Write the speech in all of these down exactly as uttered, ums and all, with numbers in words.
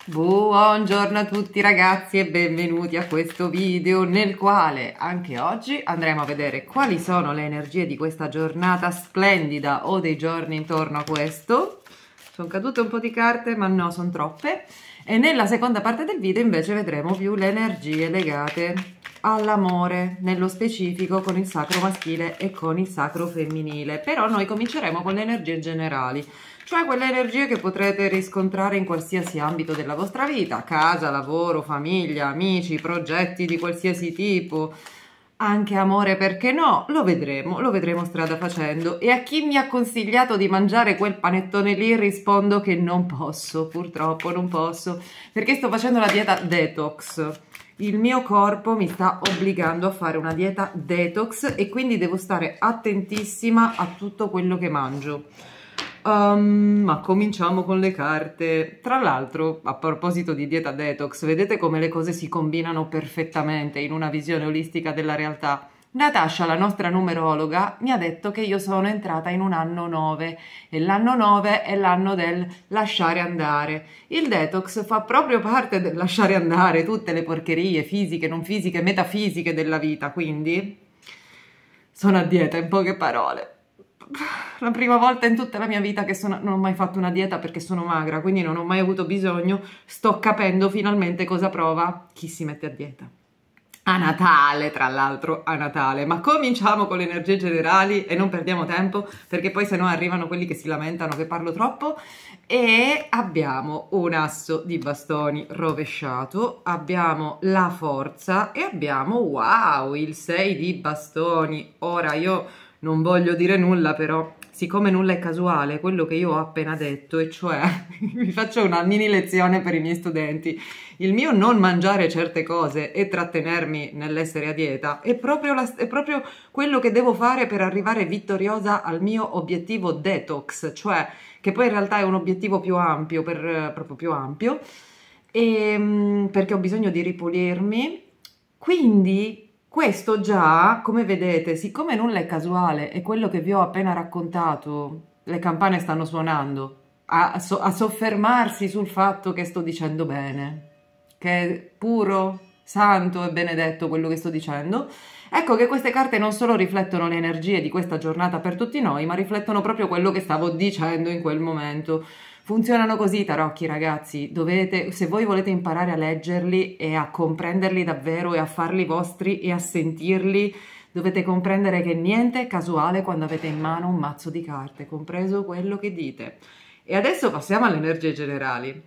Buongiorno a tutti ragazzi e benvenuti a questo video nel quale anche oggi andremo a vedere quali sono le energie di questa giornata splendida o dei giorni intorno a questo. Sono cadute un po' di carte, ma no, sono troppe. E nella seconda parte del video invece vedremo più le energie legate all'amore, nello specifico con il sacro maschile e con il sacro femminile. Però noi cominceremo con le energie generali, cioè quelle energie che potrete riscontrare in qualsiasi ambito della vostra vita: casa, lavoro, famiglia, amici, progetti di qualsiasi tipo, anche amore, perché no? Lo vedremo, lo vedremo strada facendo. E a chi mi ha consigliato di mangiare quel panettone lì rispondo che non posso, purtroppo non posso, perché sto facendo la dieta detox. Il mio corpo mi sta obbligando a fare una dieta detox e quindi devo stare attentissima a tutto quello che mangio. Um, ma cominciamo con le carte. Tra l'altro, a proposito di dieta detox, vedete come le cose si combinano perfettamente in una visione olistica della realtà. Natascia, la nostra numerologa, mi ha detto che io sono entrata in un anno nove e l'anno nove è l'anno del lasciare andare. Il detox fa proprio parte del lasciare andare tutte le porcherie fisiche, non fisiche, metafisiche della vita, quindi sono a dieta, in poche parole. La prima volta in tutta la mia vita che sono, non ho mai fatto una dieta perché sono magra, quindi non ho mai avuto bisogno. Sto capendo finalmente cosa prova chi si mette a dieta. A Natale, tra l'altro, a Natale. Ma cominciamo con le energie generali e non perdiamo tempo, perché poi se no arrivano quelli che si lamentano che parlo troppo. E abbiamo un asso di bastoni rovesciato, abbiamo la forza e abbiamo, wow, il sei di bastoni. Ora io non voglio dire nulla, però siccome nulla è casuale, quello che io ho appena detto, e cioè vi faccio una mini lezione per i miei studenti. Il mio non mangiare certe cose e trattenermi nell'essere a dieta è proprio, la, è proprio quello che devo fare per arrivare vittoriosa al mio obiettivo detox, cioè che poi in realtà è un obiettivo più ampio, per, proprio più ampio, e, perché ho bisogno di ripulirmi. Quindi questo già, come vedete, siccome nulla è casuale e quello che vi ho appena raccontato, le campane stanno suonando, a, so, a soffermarsi sul fatto che sto dicendo bene, che è puro, santo e benedetto quello che sto dicendo, ecco che queste carte non solo riflettono le energie di questa giornata per tutti noi, ma riflettono proprio quello che stavo dicendo in quel momento. Funzionano così i tarocchi, ragazzi. Dovete, se voi volete imparare a leggerli e a comprenderli davvero e a farli vostri e a sentirli, dovete comprendere che niente è casuale quando avete in mano un mazzo di carte, compreso quello che dite. E adesso passiamo alle energie generali.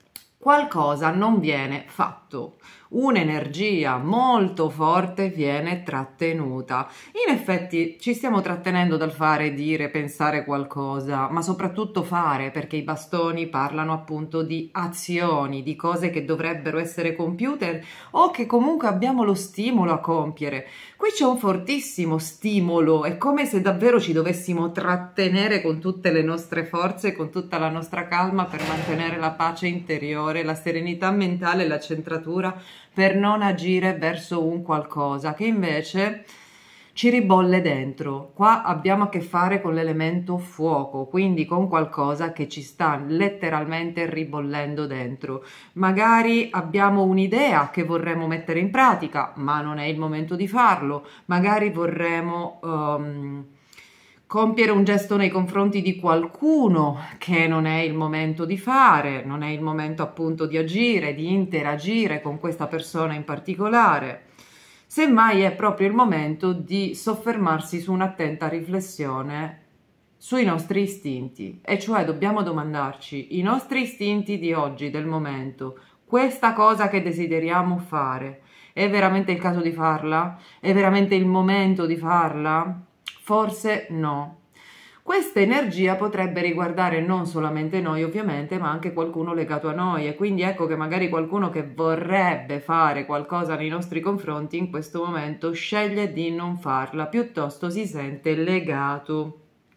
Qualcosa non viene fatto, un'energia molto forte viene trattenuta. In effetti ci stiamo trattenendo dal fare, dire, pensare qualcosa, ma soprattutto fare, perché i bastoni parlano appunto di azioni, di cose che dovrebbero essere compiute o che comunque abbiamo lo stimolo a compiere. Qui c'è un fortissimo stimolo, è come se davvero ci dovessimo trattenere con tutte le nostre forze, con tutta la nostra calma per mantenere la pace interiore, la serenità mentale e la centratura, per non agire verso un qualcosa che invece ci ribolle dentro. Qua abbiamo a che fare con l'elemento fuoco, quindi con qualcosa che ci sta letteralmente ribollendo dentro. Magari abbiamo un'idea che vorremmo mettere in pratica, ma non è il momento di farlo. Magari vorremmo um, compiere un gesto nei confronti di qualcuno che non è il momento di fare, non è il momento appunto di agire, di interagire con questa persona in particolare. Semmai è proprio il momento di soffermarsi su un'attenta riflessione sui nostri istinti, e cioè dobbiamo domandarci: i nostri istinti di oggi, del momento, questa cosa che desideriamo fare, è veramente il caso di farla? È veramente il momento di farla? Forse no. Questa energia potrebbe riguardare non solamente noi ovviamente, ma anche qualcuno legato a noi, e quindi ecco che magari qualcuno che vorrebbe fare qualcosa nei nostri confronti in questo momento sceglie di non farla, piuttosto si sente legato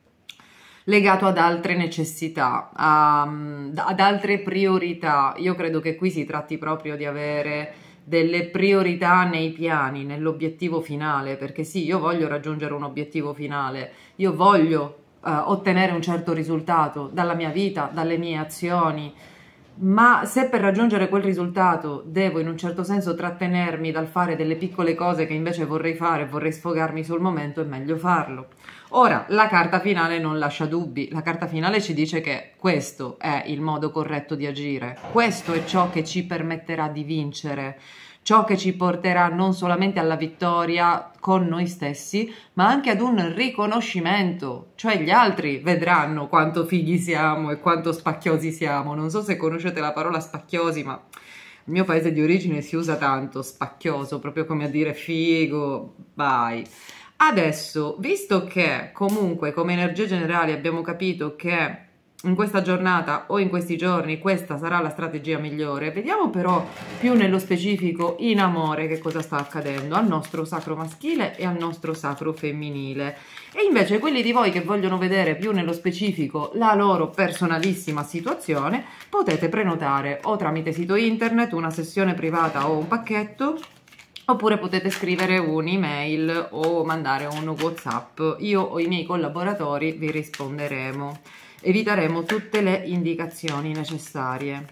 legato ad altre necessità, a, ad altre priorità. Io credo che qui si tratti proprio di avere delle priorità nei piani, nell'obiettivo finale, perché sì, io voglio raggiungere un obiettivo finale, io voglio Uh, ottenere un certo risultato dalla mia vita, dalle mie azioni, ma se per raggiungere quel risultato devo in un certo senso trattenermi dal fare delle piccole cose che invece vorrei fare, vorrei sfogarmi sul momento, è meglio farlo. Ora, la carta finale non lascia dubbi, la carta finale ci dice che questo è il modo corretto di agire, questo è ciò che ci permetterà di vincere, ciò che ci porterà non solamente alla vittoria con noi stessi, ma anche ad un riconoscimento, cioè gli altri vedranno quanto fighi siamo e quanto spacchiosi siamo. Non so se conoscete la parola spacchiosi, ma nel mio paese di origine si usa tanto spacchioso, proprio come a dire figo, vai. Adesso, visto che comunque come energie generali abbiamo capito che in questa giornata o in questi giorni questa sarà la strategia migliore, vediamo però più nello specifico in amore che cosa sta accadendo al nostro sacro maschile e al nostro sacro femminile. E invece quelli di voi che vogliono vedere più nello specifico la loro personalissima situazione, potete prenotare o tramite sito internet una sessione privata o un pacchetto, oppure potete scrivere un'email o mandare un WhatsApp. Io o i miei collaboratori vi risponderemo. Eviteremo tutte le indicazioni necessarie.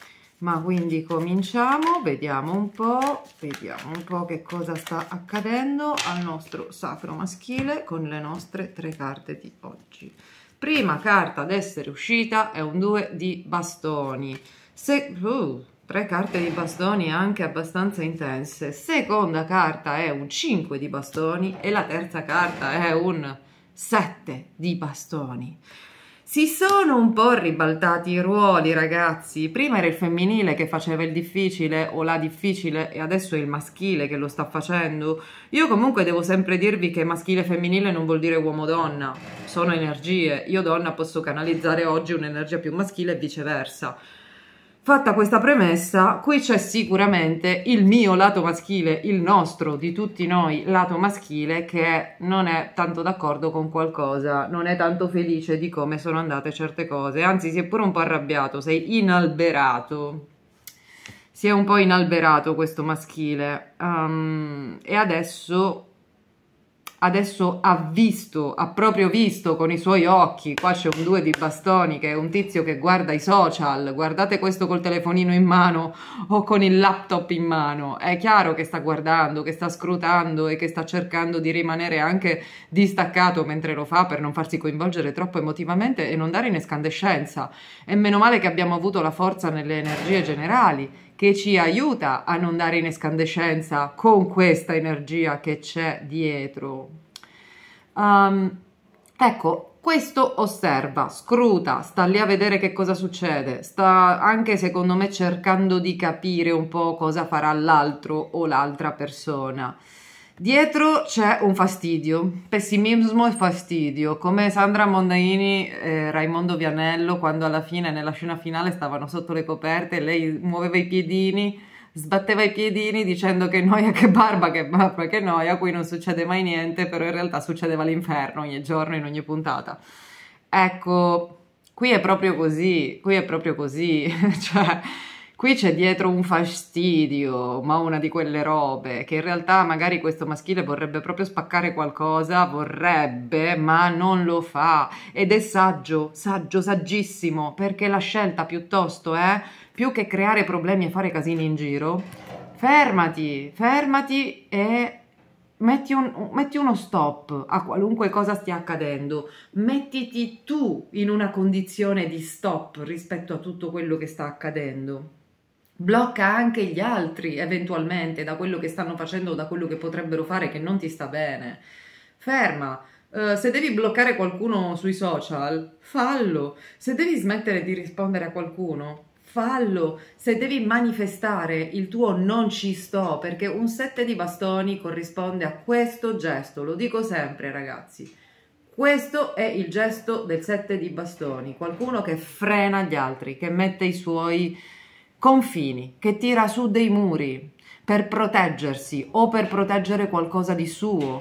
Ma quindi cominciamo, vediamo un po', vediamo un po' che cosa sta accadendo al nostro sacro maschile con le nostre tre carte di oggi. Prima carta ad essere uscita è un due di bastoni. Se, uh, tre carte di bastoni anche abbastanza intense. Seconda carta è un cinque di bastoni e la terza carta è un sette di bastoni. Si sono un po' ribaltati i ruoli, ragazzi. Prima era il femminile che faceva il difficile o la difficile e adesso è il maschile che lo sta facendo. Io comunque devo sempre dirvi che maschile e femminile non vuol dire uomo-donna, sono energie. Io donna posso canalizzare oggi un'energia più maschile e viceversa. Fatta questa premessa, qui c'è sicuramente il mio lato maschile, il nostro, di tutti noi, lato maschile, che non è tanto d'accordo con qualcosa, non è tanto felice di come sono andate certe cose, anzi si è pure un po' arrabbiato, sei inalberato, si è un po' inalberato questo maschile, um, e adesso... Adesso ha visto, ha proprio visto con i suoi occhi, qua c'è un due di bastoni che è un tizio che guarda i social, guardate questo col telefonino in mano o con il laptop in mano, è chiaro che sta guardando, che sta scrutando e che sta cercando di rimanere anche distaccato mentre lo fa per non farsi coinvolgere troppo emotivamente e non dare in escandescenza. E meno male che abbiamo avuto la forza nelle energie generali, che ci aiuta a non dare in escandescenza con questa energia che c'è dietro. Um, ecco, questo osserva, scruta, sta lì a vedere che cosa succede, sta anche secondo me cercando di capire un po' cosa farà l'altro o l'altra persona. Dietro c'è un fastidio, pessimismo e fastidio, come Sandra Mondaini e Raimondo Vianello quando alla fine nella scena finale stavano sotto le coperte e lei muoveva i piedini, sbatteva i piedini dicendo che noia, che barba, che barba, che noia, qui non succede mai niente, però in realtà succedeva l'inferno ogni giorno in ogni puntata. Ecco, qui è proprio così, qui è proprio così, cioè... Qui c'è dietro un fastidio, ma una di quelle robe, che in realtà magari questo maschile vorrebbe proprio spaccare qualcosa, vorrebbe, ma non lo fa. Ed è saggio, saggio, saggissimo, perché la scelta piuttosto è, più che creare problemi e fare casini in giro, fermati, fermati e... Metti, un, metti uno stop a qualunque cosa stia accadendo, mettiti tu in una condizione di stop rispetto a tutto quello che sta accadendo. Blocca anche gli altri eventualmente da quello che stanno facendo o da quello che potrebbero fare che non ti sta bene. Ferma. Uh, se devi bloccare qualcuno sui social, fallo. Se devi smettere di rispondere a qualcuno, fallo. Se devi manifestare il tuo non ci sto, perché un sette di bastoni corrisponde a questo gesto, lo dico sempre ragazzi, questo è il gesto del sette di bastoni, qualcuno che frena gli altri, che mette i suoi confini, che tira su dei muri per proteggersi o per proteggere qualcosa di suo.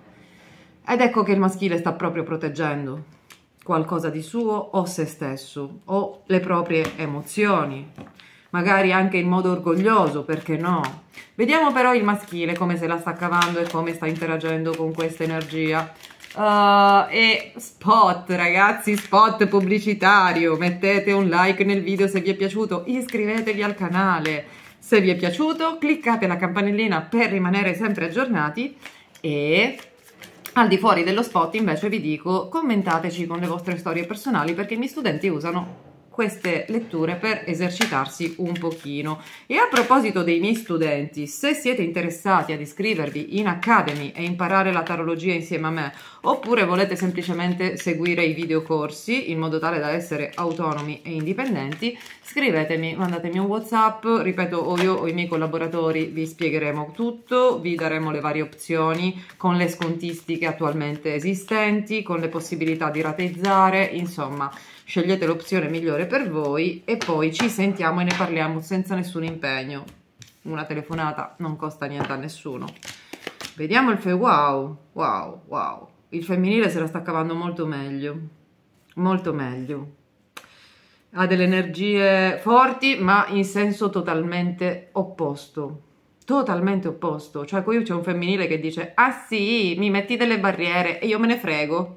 Ed ecco che il maschile sta proprio proteggendo qualcosa di suo o se stesso o le proprie emozioni, magari anche in modo orgoglioso, perché no? Vediamo però il maschile come se la sta cavando e come sta interagendo con questa energia. Uh, e spot, ragazzi, spot pubblicitario. Mettete un like nel video se vi è piaciuto, iscrivetevi al canale se vi è piaciuto, cliccate la campanellina per rimanere sempre aggiornati e al di fuori dello spot invece vi dico commentateci con le vostre storie personali, perché i miei studenti usano queste letture per esercitarsi un pochino. E a proposito dei miei studenti, se siete interessati ad iscrivervi in Academy e imparare la tarologia insieme a me, oppure volete semplicemente seguire i videocorsi in modo tale da essere autonomi e indipendenti, scrivetemi, mandatemi un WhatsApp, ripeto, o io o i miei collaboratori vi spiegheremo tutto, vi daremo le varie opzioni con le scontistiche attualmente esistenti, con le possibilità di rateizzare, insomma, scegliete l'opzione migliore per voi e poi ci sentiamo e ne parliamo senza nessun impegno. Una telefonata non costa niente a nessuno. Vediamo il fe... Wow, wow, wow. Il femminile se la sta cavando molto meglio. Molto meglio. Ha delle energie forti, ma in senso totalmente opposto. Totalmente opposto. Cioè, qui c'è un femminile che dice: ah sì, mi metti delle barriere e io me ne frego.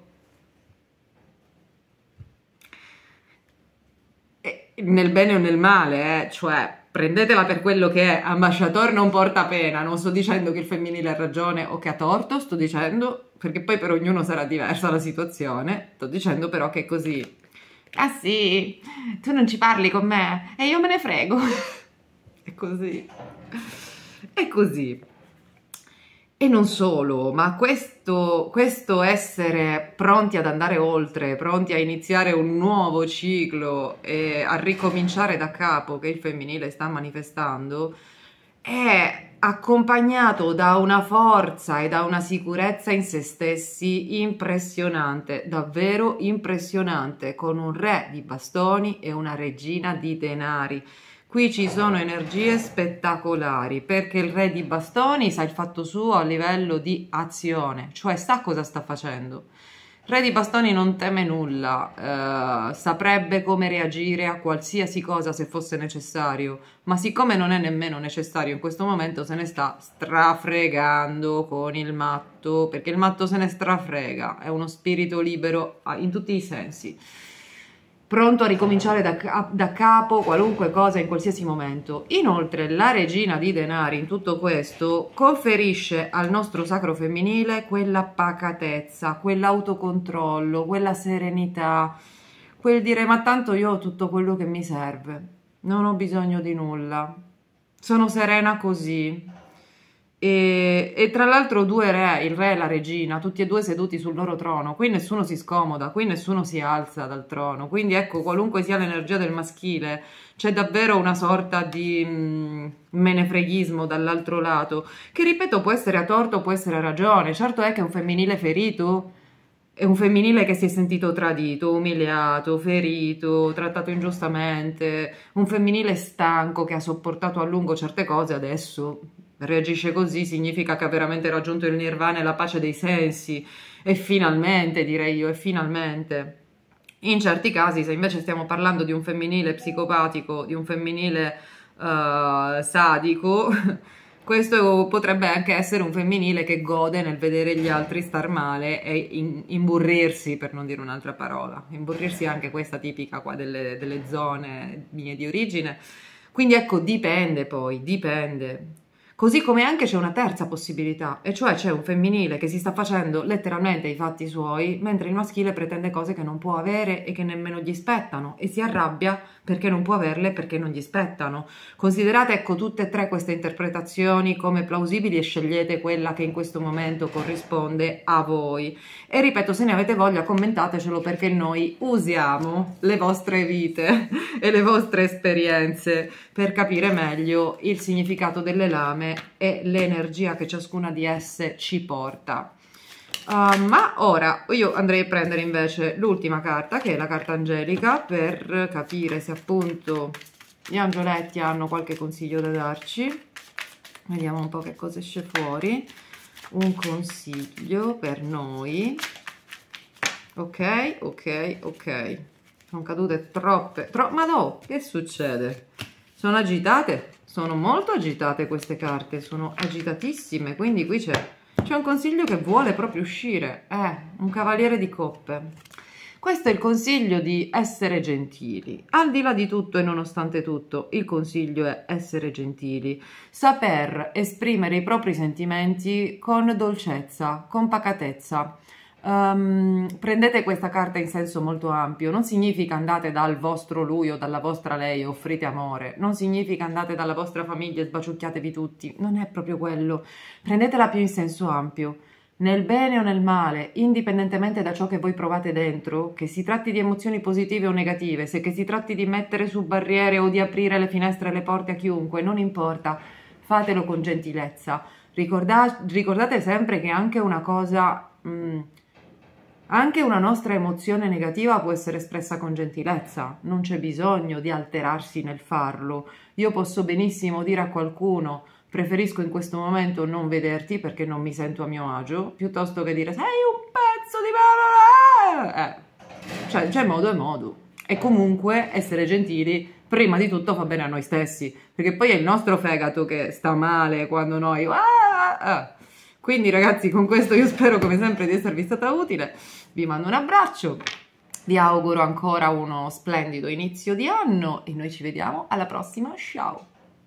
Nel bene o nel male, eh? Cioè, prendetela per quello che è, ambasciator non porta pena, non sto dicendo che il femminile ha ragione o che ha torto, sto dicendo, perché poi per ognuno sarà diversa la situazione, sto dicendo però che è così. Ah sì, tu non ci parli con me e io me ne frego. È così, è così. E non solo, ma questo, questo essere pronti ad andare oltre, pronti a iniziare un nuovo ciclo e a ricominciare da capo che il femminile sta manifestando, è accompagnato da una forza e da una sicurezza in se stessi impressionante, davvero impressionante, con un re di bastoni e una regina di denari. Qui ci sono energie spettacolari, perché il re di bastoni sa il fatto suo a livello di azione, cioè sa cosa sta facendo. Il re di bastoni non teme nulla, eh, saprebbe come reagire a qualsiasi cosa se fosse necessario, ma siccome non è nemmeno necessario in questo momento se ne sta strafregando con il matto, perché il matto se ne strafrega, è uno spirito libero in tutti i sensi. Pronto a ricominciare da, da capo qualunque cosa in qualsiasi momento. Inoltre la regina di denari in tutto questo conferisce al nostro sacro femminile quella pacatezza, quell'autocontrollo, quella serenità, quel dire ma tanto io ho tutto quello che mi serve, non ho bisogno di nulla, sono serena così. E, e tra l'altro due re, il re e la regina, tutti e due seduti sul loro trono, qui nessuno si scomoda, qui nessuno si alza dal trono, quindi ecco, qualunque sia l'energia del maschile, c'è davvero una sorta di mh, menefreghismo dall'altro lato, che ripeto può essere a torto, può essere a ragione. Certo è che un femminile ferito è un femminile che si è sentito tradito, umiliato, ferito, trattato ingiustamente, un femminile stanco che ha sopportato a lungo certe cose, adesso reagisce così, significa che ha veramente raggiunto il nirvana e la pace dei sensi, e finalmente, direi io, e finalmente. In certi casi, se invece stiamo parlando di un femminile psicopatico, di un femminile uh, sadico, questo potrebbe anche essere un femminile che gode nel vedere gli altri star male e in, imburrirsi, per non dire un'altra parola, imburrirsi è anche questa tipica qua delle, delle zone mie di origine. Quindi ecco, dipende poi, dipende. Così come anche c'è una terza possibilità, e cioè c'è un femminile che si sta facendo letteralmente i fatti suoi, mentre il maschile pretende cose che non può avere e che nemmeno gli spettano, e si arrabbia perché non può averle perché non gli spettano. Considerate ecco tutte e tre queste interpretazioni come plausibili e scegliete quella che in questo momento corrisponde a voi. E ripeto, se ne avete voglia commentatecelo, perché noi usiamo le vostre vite e le vostre esperienze per capire meglio il significato delle lame e l'energia che ciascuna di esse ci porta. Uh, ma ora io andrei a prendere invece l'ultima carta, che è la carta angelica, per capire se appunto gli angioletti hanno qualche consiglio da darci. Vediamo un po' che cosa esce fuori. Un consiglio per noi. Ok, ok, ok. Sono cadute troppe, tro ma no, che succede? Sono agitate? Sono molto agitate queste carte, sono agitatissime, quindi qui c'è C'è un consiglio che vuole proprio uscire, eh, un cavaliere di coppe. Questo è il consiglio di essere gentili. Al di là di tutto e nonostante tutto, il consiglio è essere gentili, saper esprimere i propri sentimenti con dolcezza, con pacatezza. Um, prendete questa carta in senso molto ampio, non significa andate dal vostro lui o dalla vostra lei e offrite amore, non significa andate dalla vostra famiglia e sbaciucchiatevi tutti, non è proprio quello. Prendetela più in senso ampio. Nel bene o nel male, indipendentemente da ciò che voi provate dentro, che si tratti di emozioni positive o negative, se che si tratti di mettere su barriere o di aprire le finestre e le porte a chiunque, non importa, fatelo con gentilezza. Ricorda- ricordate sempre che anche una cosa, mh, anche una nostra emozione negativa può essere espressa con gentilezza, non c'è bisogno di alterarsi nel farlo. Io posso benissimo dire a qualcuno: preferisco in questo momento non vederti perché non mi sento a mio agio, piuttosto che dire sei un pezzo di... Eh, cioè c'è modo e modo. E comunque essere gentili, prima di tutto, fa bene a noi stessi, perché poi è il nostro fegato che sta male quando noi... Ah, ah. Quindi ragazzi, con questo io spero come sempre di esservi stata utile, vi mando un abbraccio, vi auguro ancora uno splendido inizio di anno e noi ci vediamo alla prossima, ciao!